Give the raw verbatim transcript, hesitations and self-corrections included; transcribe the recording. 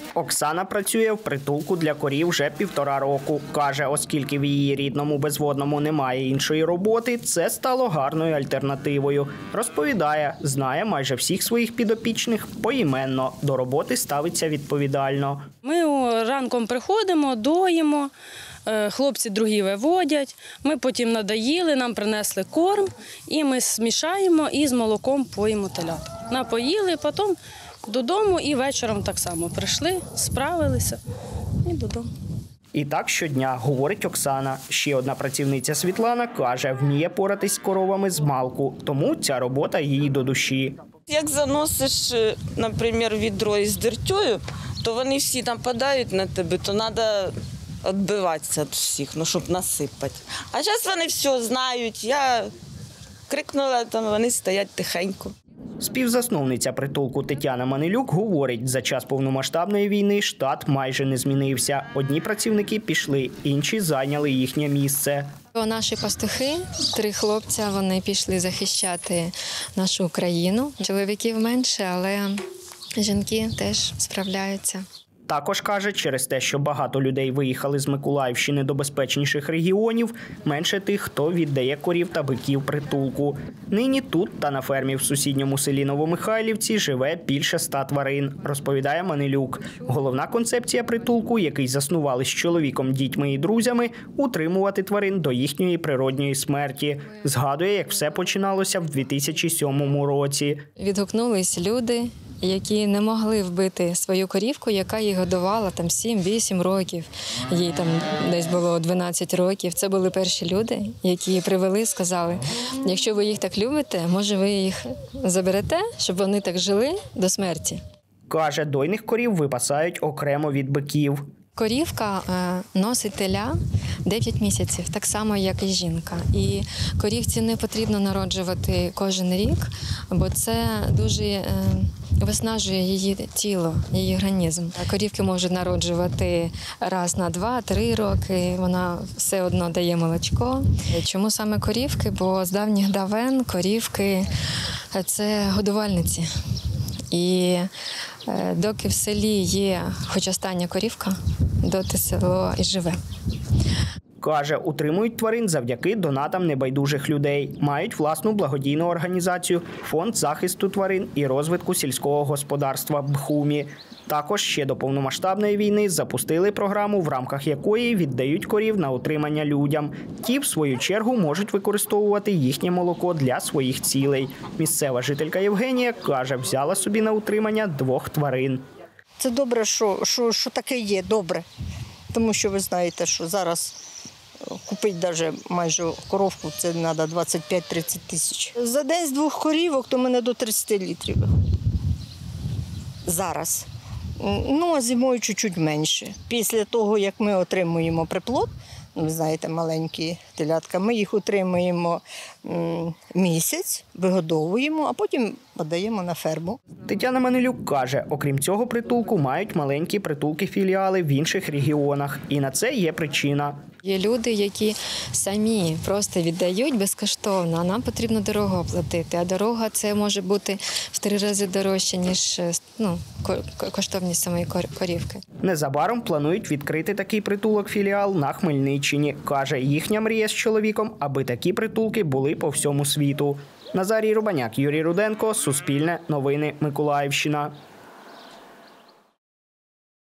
Оксана працює в притулку для корів вже півтора року. Каже, оскільки в її рідному Безводному немає іншої роботи, це стало гарною альтернативою. Розповідає, знає майже всіх своїх підопічних поіменно, до роботи ставиться відповідально. Ми ранком приходимо, доїмо, хлопці другі виводять, ми потім надоїли, нам принесли корм, і ми змішаємо і з молоком поїмо телятку. Напоїли, потім додому і вечором так само прийшли, справилися і додому. І так щодня, говорить Оксана. Ще одна працівниця Світлана каже, вміє поратись з коровами з малку, тому ця робота їй до душі. Як заносиш, наприклад, відро із дертю, то вони всі нападають на тебе, то треба відбиватися від всіх, ну, щоб насипати. А зараз вони все знають, я крикнула, там вони стоять тихенько. Співзасновниця притулку Тетяна Манилюк говорить, за час повномасштабної війни штат майже не змінився. Одні працівники пішли, інші зайняли їхнє місце. Наші пастухи, три хлопця, вони пішли захищати нашу Україну. Чоловіків менше, але жінки теж справляються. Також каже, через те, що багато людей виїхали з Миколаївщини до безпечніших регіонів, менше тих, хто віддає корів та биків притулку. Нині тут та на фермі в сусідньому селі Новомихайлівці живе більше ста тварин, розповідає Манилюк. Головна концепція притулку, який заснували з чоловіком, дітьми і друзями – утримувати тварин до їхньої природньої смерті. Згадує, як все починалося в дві тисячі сьомому році. Відгукнулись люди, які не могли вбити свою корівку, яка їх годувала там сім-вісім років. Їй там десь було дванадцять років. Це були перші люди, які привели, сказали, якщо ви їх так любите, може ви їх заберете, щоб вони так жили до смерті. Каже, дойних корів випасають окремо від биків. Корівка носить теля дев'ять місяців, так само, як і жінка. І корівці не потрібно народжувати кожен рік, бо це дуже виснажує її тіло, її організм. Корівки можуть народжувати раз на два-три роки, вона все одно дає молочко. Чому саме корівки? Бо з давніх давен корівки – це годувальниці. І доки в селі є хоч остання корівка, доти село і живе. Каже, утримують тварин завдяки донатам небайдужих людей. Мають власну благодійну організацію «Фонд захисту тварин і розвитку сільського господарства БХУМІ». Також ще до повномасштабної війни запустили програму, в рамках якої віддають корів на утримання людям. Ті, в свою чергу, можуть використовувати їхнє молоко для своїх цілей. Місцева жителька Євгенія каже, взяла собі на утримання двох тварин. Це добре, що, що, що таке є, добре. Тому що ви знаєте, що зараз купити навіть майже коровку – це треба двадцять п'ять-тридцять тисяч. За день з двох корівок то в мене до тридцяти літрів виходить. Зараз. Ну, а зимою чуть-чуть менше. Після того, як ми отримуємо приплод, ви знаєте, маленькі телятка, ми їх отримуємо місяць, вигодовуємо, а потім подаємо на ферму. Тетяна Манилюк каже, окрім цього притулку, мають маленькі притулки-філіали в інших регіонах. І на це є причина. Є люди, які самі просто віддають безкоштовно, а нам потрібно дорогу оплатити. А дорога – це може бути в три рази дорожче, ніж ну, коштовність самої корівки. Незабаром планують відкрити такий притулок-філіал на Хмельниччині. Каже, їхня мрія з чоловіком, аби такі притулки були по всьому світу. Назарій Рубаняк, Юрій Руденко, Суспільне, Новини, Миколаївщина.